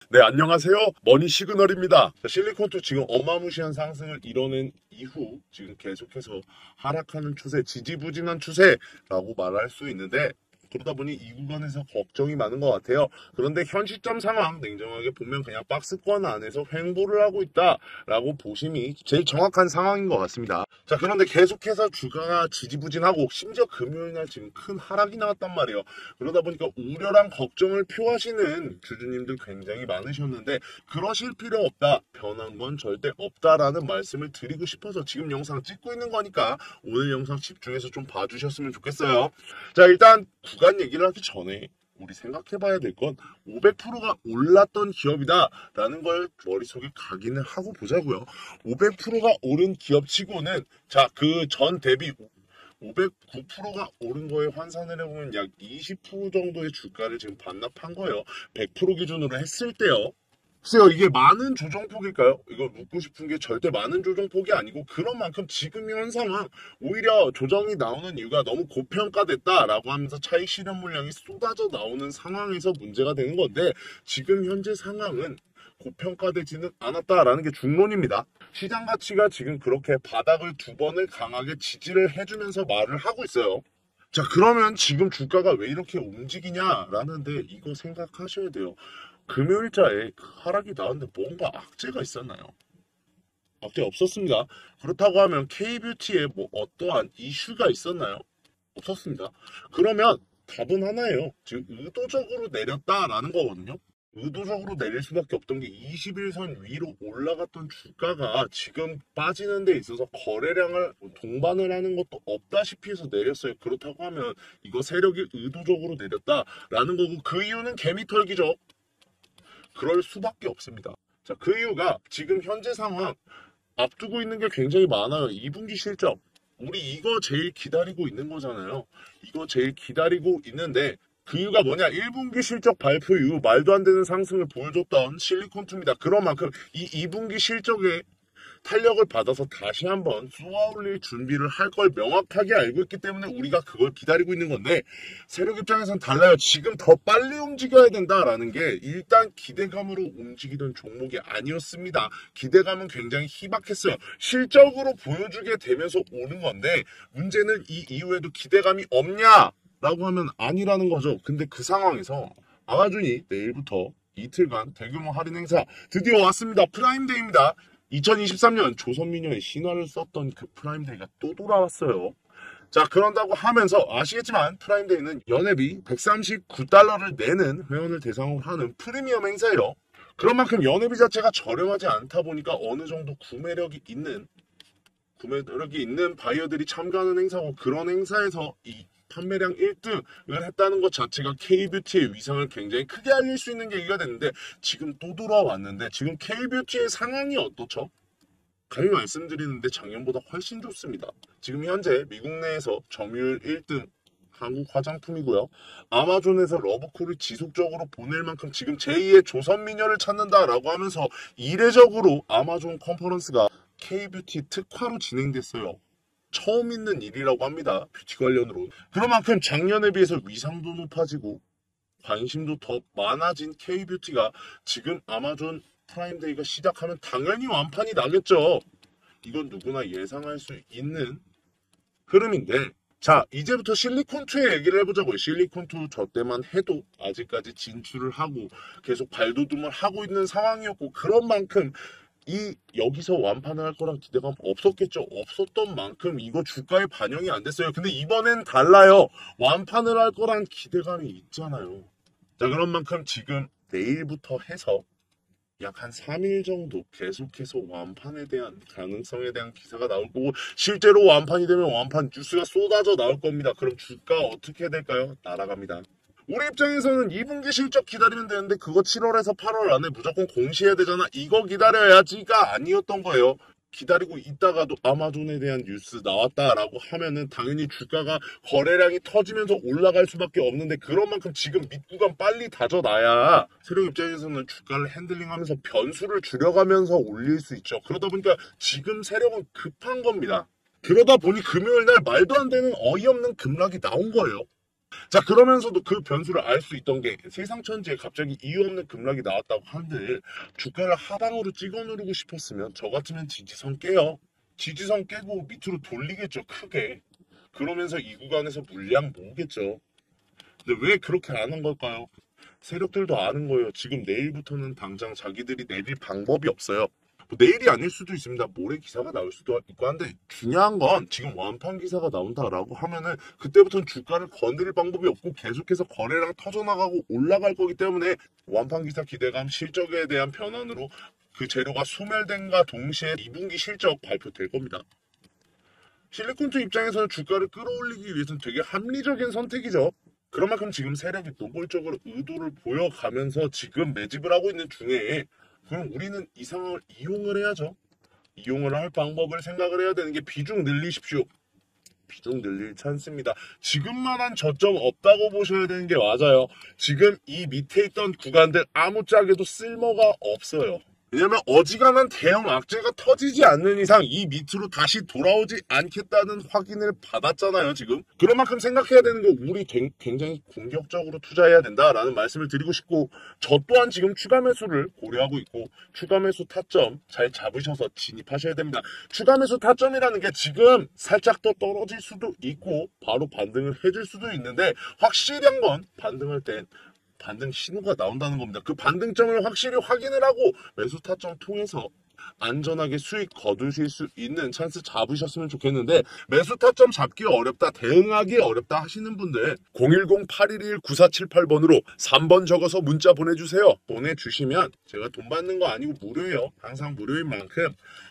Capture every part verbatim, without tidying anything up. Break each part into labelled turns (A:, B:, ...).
A: 네, 안녕하세요. 머니 시그널입니다. 자, 실리콘투 지금 어마무시한 상승을 이뤄낸 이후 지금 계속해서 하락하는 추세, 지지부진한 추세라고 말할 수 있는데 그러다 보니 이 구간에서 걱정이 많은 것 같아요. 그런데 현 시점 상황 냉정하게 보면 그냥 박스권 안에서 횡보를 하고 있다라고 보심이 제일 정확한 상황인 것 같습니다. 자, 그런데 계속해서 주가가 지지부진하고 심지어 금요일날 지금 큰 하락이 나왔단 말이에요. 그러다 보니까 우려랑 걱정을 표하시는 주주님들 굉장히 많으셨는데 그러실 필요 없다. 변한 건 절대 없다라는 말씀을 드리고 싶어서 지금 영상 찍고 있는 거니까 오늘 영상 집중해서 좀 봐주셨으면 좋겠어요. 자, 일단 구간 얘기를 하기 전에 우리 생각해봐야 될 건 오백 퍼센트가 올랐던 기업이다 라는 걸 머릿속에 각인을 하고 보자고요. 오백 퍼센트가 오른 기업치고는 자, 그 전 대비 오백구 퍼센트가 오른 거에 환산을 해보면 약 이십 퍼센트 정도의 주가를 지금 반납한 거예요. 백 퍼센트 기준으로 했을 때요. 글쎄요, 이게 많은 조정폭일까요? 이거 묻고 싶은 게 절대 많은 조정폭이 아니고 그런 만큼 지금 현 상황 오히려 조정이 나오는 이유가 너무 고평가됐다라고 하면서 차익 실현 물량이 쏟아져 나오는 상황에서 문제가 되는 건데 지금 현재 상황은 고평가되지는 않았다라는 게 중론입니다. 시장 가치가 지금 그렇게 바닥을 두 번을 강하게 지지를 해주면서 말을 하고 있어요. 자, 그러면 지금 주가가 왜 이렇게 움직이냐라는데 이거 생각하셔야 돼요. 금요일자에 하락이 나왔는데 뭔가 악재가 있었나요? 악재 없었습니다. 그렇다고 하면 K뷰티에 뭐 어떠한 이슈가 있었나요? 없었습니다. 그러면 답은 하나예요. 지금 의도적으로 내렸다라는 거거든요. 의도적으로 내릴 수밖에 없던 게 이십 일선 위로 올라갔던 주가가 지금 빠지는 데 있어서 거래량을 동반을 하는 것도 없다시피 해서 내렸어요. 그렇다고 하면 이거 세력이 의도적으로 내렸다라는 거고 그 이유는 개미털기죠. 그럴 수밖에 없습니다. 자, 그 이유가 지금 현재 상황 앞두고 있는 게 굉장히 많아요. 이 분기 실적. 우리 이거 제일 기다리고 있는 거잖아요. 이거 제일 기다리고 있는데 그 이유가 뭐냐? 일 분기 실적 발표 이후 말도 안 되는 상승을 보여줬던 실리콘투입니다. 그런 만큼 이 이 분기 실적에 탄력을 받아서 다시 한번 쏘아올릴 준비를 할 걸 명확하게 알고 있기 때문에 우리가 그걸 기다리고 있는 건데 세력 입장에선 달라요. 지금 더 빨리 움직여야 된다라는 게 일단 기대감으로 움직이던 종목이 아니었습니다. 기대감은 굉장히 희박했어요. 실적으로 보여주게 되면서 오는 건데 문제는 이 이후에도 기대감이 없냐? 라고 하면 아니라는 거죠. 근데 그 상황에서 아마존이 내일부터 이틀간 대규모 할인 행사 드디어 왔습니다. 프라임데이입니다. 이천이십삼 년 조선미녀의 신화를 썼던 그 프라임데이가 또 돌아왔어요. 자, 그런다고 하면서 아시겠지만 프라임데이는 연회비 백삼십구 달러를 내는 회원을 대상으로 하는 프리미엄 행사예요. 그런 만큼 연회비 자체가 저렴하지 않다 보니까 어느 정도 구매력이 있는 구매력이 있는 바이어들이 참가하는 행사고 그런 행사에서 이 판매량 일 등을 했다는 것 자체가 K뷰티의 위상을 굉장히 크게 알릴 수 있는 계기가 됐는데 지금 또 돌아왔는데 지금 K뷰티의 상황이 어떻죠? 감히 말씀드리는데 작년보다 훨씬 좋습니다. 지금 현재 미국 내에서 점유율 일 등 한국 화장품이고요. 아마존에서 러브콜을 지속적으로 보낼 만큼 지금 제이의 조선미녀를 찾는다라고 하면서 이례적으로 아마존 컨퍼런스가 K뷰티 특화로 진행됐어요. 처음 있는 일이라고 합니다. 뷰티 관련으로. 그만큼 작년에 비해서 위상도 높아지고 관심도 더 많아진 K뷰티가 지금 아마존 프라임데이가 시작하면 당연히 완판이 나겠죠. 이건 누구나 예상할 수 있는 흐름인데 자, 이제부터 실리콘투의 얘기를 해보자고요. 실리콘투 저 때만 해도 아직까지 진출을 하고 계속 발돋움을 하고 있는 상황이었고 그런 만큼 이 여기서 완판을 할 거란 기대감 없었겠죠. 없었던 만큼 이거 주가에 반영이 안 됐어요. 근데 이번엔 달라요. 완판을 할 거란 기대감이 있잖아요. 자, 그런 만큼 지금 내일부터 해서 약 한 삼 일 정도 계속해서 완판에 대한 가능성에 대한 기사가 나올 거고 실제로 완판이 되면 완판 뉴스가 쏟아져 나올 겁니다. 그럼 주가 어떻게 될까요? 날아갑니다. 우리 입장에서는 이 분기 실적 기다리면 되는데 그거 칠월에서 팔월 안에 무조건 공시해야 되잖아. 이거 기다려야지가 아니었던 거예요. 기다리고 있다가도 아마존에 대한 뉴스 나왔다라고 하면은 당연히 주가가 거래량이 터지면서 올라갈 수밖에 없는데 그런 만큼 지금 밑구간 빨리 다져놔야 세력 입장에서는 주가를 핸들링하면서 변수를 줄여가면서 올릴 수 있죠. 그러다 보니까 지금 세력은 급한 겁니다. 그러다 보니 금요일날 말도 안 되는 어이없는 급락이 나온 거예요. 자, 그러면서도 그 변수를 알 수 있던 게 세상 천지에 갑자기 이유 없는 급락이 나왔다고 한들 주가를 하방으로 찍어 누르고 싶었으면 저 같으면 지지선 깨요. 지지선 깨고 밑으로 돌리겠죠, 크게. 그러면서 이 구간에서 물량 모으겠죠. 근데 왜 그렇게 안 한 걸까요? 세력들도 아는 거예요. 지금 내일부터는 당장 자기들이 내릴 방법이 없어요. 뭐 내일이 아닐 수도 있습니다. 모레 기사가 나올 수도 있고 한데 중요한 건 지금 완판 기사가 나온다라고 하면은 그때부터는 주가를 건드릴 방법이 없고 계속해서 거래량 터져나가고 올라갈 거기 때문에 완판 기사 기대감 실적에 대한 편안으로 그 재료가 소멸된과 동시에 이 분기 실적 발표될 겁니다. 실리콘투 입장에서는 주가를 끌어올리기 위해서는 되게 합리적인 선택이죠. 그런 만큼 지금 세력이 노골적으로 의도를 보여가면서 지금 매집을 하고 있는 중에 그럼 우리는 이 상황을 이용을 해야죠. 이용을 할 방법을 생각을 해야 되는 게 비중 늘리십시오. 비중 늘릴 찬스입니다. 지금만한 저점 없다고 보셔야 되는 게 맞아요. 지금 이 밑에 있던 구간들 아무짝에도 쓸모가 없어요. 왜냐면 어지간한 대형 악재가 터지지 않는 이상 이 밑으로 다시 돌아오지 않겠다는 확인을 받았잖아요, 지금. 그런 만큼 생각해야 되는 거 우리 굉장히 공격적으로 투자해야 된다라는 말씀을 드리고 싶고 저 또한 지금 추가 매수를 고려하고 있고 추가 매수 타점 잘 잡으셔서 진입하셔야 됩니다. 추가 매수 타점이라는 게 지금 살짝 더 떨어질 수도 있고 바로 반등을 해줄 수도 있는데 확실한 건 반등할 땐 반등 신호가 나온다는 겁니다. 그 반등점을 확실히 확인을 하고 매수 타점 통해서 안전하게 수익 거두실 수 있는 찬스 잡으셨으면 좋겠는데 매수 타점 잡기 어렵다, 대응하기 어렵다 하시는 분들 공일공 팔일일 구사칠팔 번으로 삼 번 적어서 문자 보내주세요. 보내주시면 제가 돈 받는 거 아니고 무료예요. 항상 무료인 만큼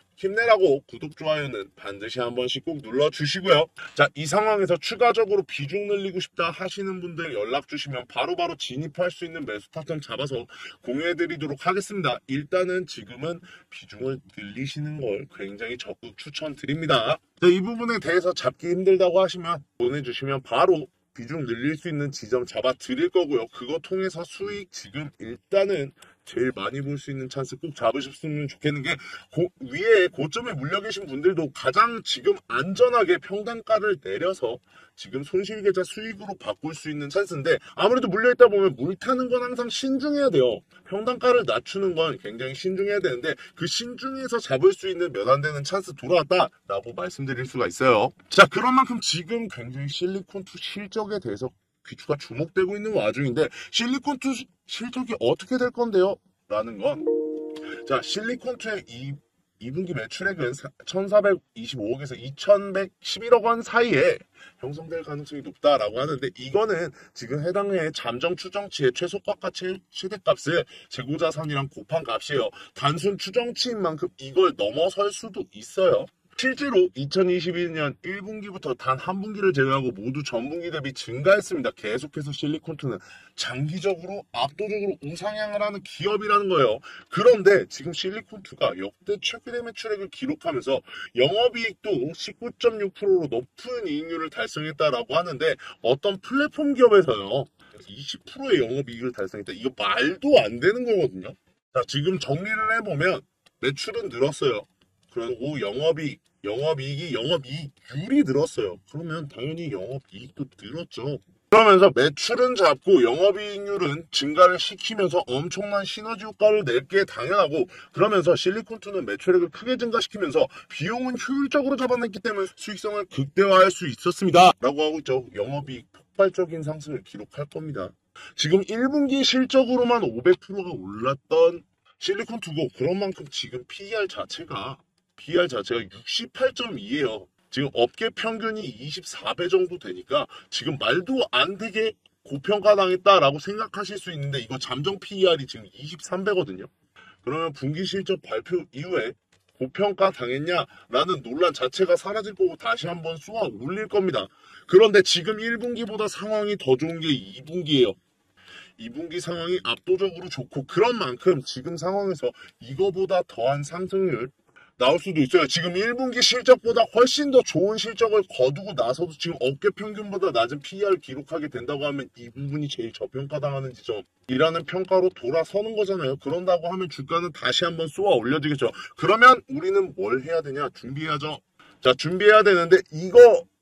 A: 힘내라고 구독, 좋아요는 반드시 한 번씩 꼭 눌러주시고요. 자, 이 상황에서 추가적으로 비중 늘리고 싶다 하시는 분들 연락 주시면 바로바로 바로 진입할 수 있는 매수 타점 잡아서 공유해드리도록 하겠습니다. 일단은 지금은 비중을 늘리시는 걸 굉장히 적극 추천드립니다. 자, 이 부분에 대해서 잡기 힘들다고 하시면 보내주시면 바로 비중 늘릴 수 있는 지점 잡아 드릴 거고요. 그거 통해서 수익 지금 일단은 제일 많이 볼 수 있는 찬스 꼭 잡으셨으면 좋겠는 게 고, 위에 고점에 물려 계신 분들도 가장 지금 안전하게 평단가를 내려서 지금 손실계좌 수익으로 바꿀 수 있는 찬스인데 아무래도 물려있다 보면 물 타는 건 항상 신중해야 돼요. 평단가를 낮추는 건 굉장히 신중해야 되는데 그 신중해서 잡을 수 있는 몇 안 되는 찬스 돌아왔다라고 말씀드릴 수가 있어요. 자, 그런 만큼 지금 굉장히 실리콘투 실적에 대해서 귀추가 주목되고 있는 와중인데 실리콘투 실적이 어떻게 될 건데요? 라는 건 자, 실리콘투의 이, 이 분기 매출액은 천사백이십오억에서 이천백십일억 원 사이에 형성될 가능성이 높다라고 하는데 이거는 지금 해당해 잠정 추정치의 최소가과 최, 최대값을 재고자산이랑 곱한 값이에요. 단순 추정치인 만큼 이걸 넘어설 수도 있어요. 실제로 이천이십일 년 일 분기부터 단 한 분기를 제외하고 모두 전분기 대비 증가했습니다. 계속해서 실리콘투는 장기적으로 압도적으로 우상향을 하는 기업이라는 거예요. 그런데 지금 실리콘투가 역대 최근의 매출액을 기록하면서 영업이익도 십구 점 육 퍼센트로 높은 이익률을 달성했다라고 하는데 어떤 플랫폼 기업에서요 이십 퍼센트의 영업이익을 달성했다. 이거 말도 안 되는 거거든요. 자, 지금 정리를 해보면 매출은 늘었어요. 그리고 영업이익, 영업이익이 영업이익률이 늘었어요. 그러면 당연히 영업이익도 늘었죠. 그러면서 매출은 잡고 영업이익률은 증가를 시키면서 엄청난 시너지 효과를 낼 게 당연하고 그러면서 실리콘투는 매출액을 크게 증가시키면서 비용은 효율적으로 잡아냈기 때문에 수익성을 극대화할 수 있었습니다. 라고 하고 있죠. 영업이익 폭발적인 상승을 기록할 겁니다. 지금 일 분기 실적으로만 오백 퍼센트가 올랐던 실리콘투고 그런 만큼 지금 피이알 자체가 피이알 자체가 육십팔 점 이예요. 지금 업계 평균이 이십사 배 정도 되니까 지금 말도 안 되게 고평가당했다라고 생각하실 수 있는데 이거 잠정 피이알이 지금 이십삼 배거든요. 그러면 분기 실적 발표 이후에 고평가 당했냐라는 논란 자체가 사라질 거고 다시 한번 쏘아 올릴 겁니다. 그런데 지금 일 분기보다 상황이 더 좋은 게 이 분기예요. 이 분기 상황이 압도적으로 좋고 그런 만큼 지금 상황에서 이거보다 더한 상승률 나올 수도 있어요. 지금 일 분기 실적보다 훨씬 더 좋은 실적을 거두고 나서도 지금 업계 평균보다 낮은 피이알을 기록하게 된다고 하면 이 부분이 제일 저평가당하는 지점이라는 평가로 돌아서는 거잖아요. 그런다고 하면 주가는 다시 한번 쏘아 올려지겠죠. 그러면 우리는 뭘 해야 되냐? 준비해야죠. 자, 준비해야 되는데 이거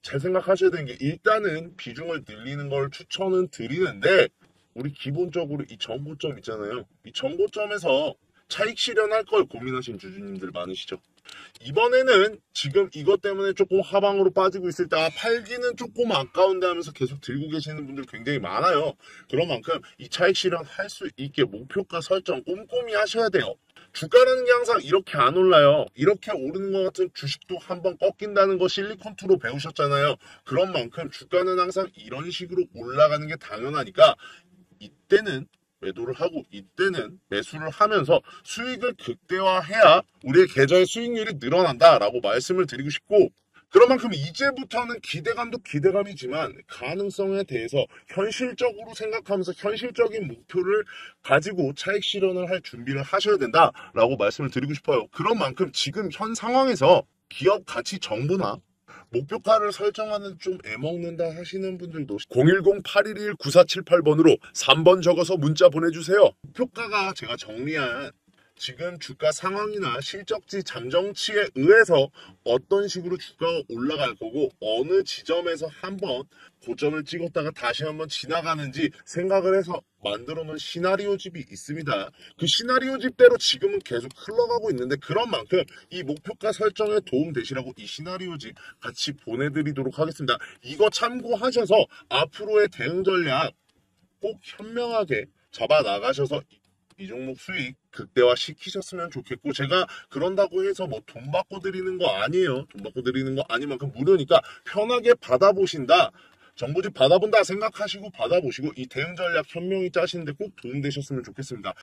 A: 잘 생각하셔야 되는 게 일단은 비중을 늘리는 걸 추천은 드리는데 우리 기본적으로 이 정고점 있잖아요. 이 정고점에서 차익 실현할 걸 고민하신 주주님들 많으시죠? 이번에는 지금 이것 때문에 조금 하방으로 빠지고 있을 때 아, 팔기는 조금 아까운데 하면서 계속 들고 계시는 분들 굉장히 많아요. 그런 만큼 이 차익 실현할 수 있게 목표가 설정 꼼꼼히 하셔야 돼요. 주가라는 게 항상 이렇게 안 올라요. 이렇게 오르는 것 같은 주식도 한번 꺾인다는 거 실리콘투로 배우셨잖아요. 그런 만큼 주가는 항상 이런 식으로 올라가는 게 당연하니까 이때는 매도를 하고 이때는 매수를 하면서 수익을 극대화해야 우리의 계좌의 수익률이 늘어난다라고 말씀을 드리고 싶고, 그런 만큼 이제부터는 기대감도 기대감이지만 가능성에 대해서 현실적으로 생각하면서 현실적인 목표를 가지고 차익 실현을 할 준비를 하셔야 된다라고 말씀을 드리고 싶어요. 그런 만큼 지금 현 상황에서 기업 가치 정보나 목표가를 설정하는 좀 애먹는다 하시는 분들도 공일공 팔일일 구사칠팔 번으로 삼 번 적어서 문자 보내주세요. 목표가가 제가 정리한 지금 주가 상황이나 실적지 잠정치에 의해서 어떤 식으로 주가가 올라갈 거고 어느 지점에서 한번 고점을 찍었다가 다시 한번 지나가는지 생각을 해서 만들어 놓은 시나리오집이 있습니다. 그 시나리오집대로 지금은 계속 흘러가고 있는데 그런 만큼 이 목표가 설정에 도움 되시라고 이 시나리오집 같이 보내드리도록 하겠습니다. 이거 참고하셔서 앞으로의 대응 전략 꼭 현명하게 잡아 나가셔서 이 종목 수익 극대화 시키셨으면 좋겠고, 제가 그런다고 해서 뭐 돈 받고 드리는 거 아니에요. 돈 받고 드리는 거 아니만큼 무료니까 편하게 받아보신다, 정보집 받아본다 생각하시고 받아보시고 이 대응 전략 현명히 짜시는데 꼭 도움되셨으면 좋겠습니다.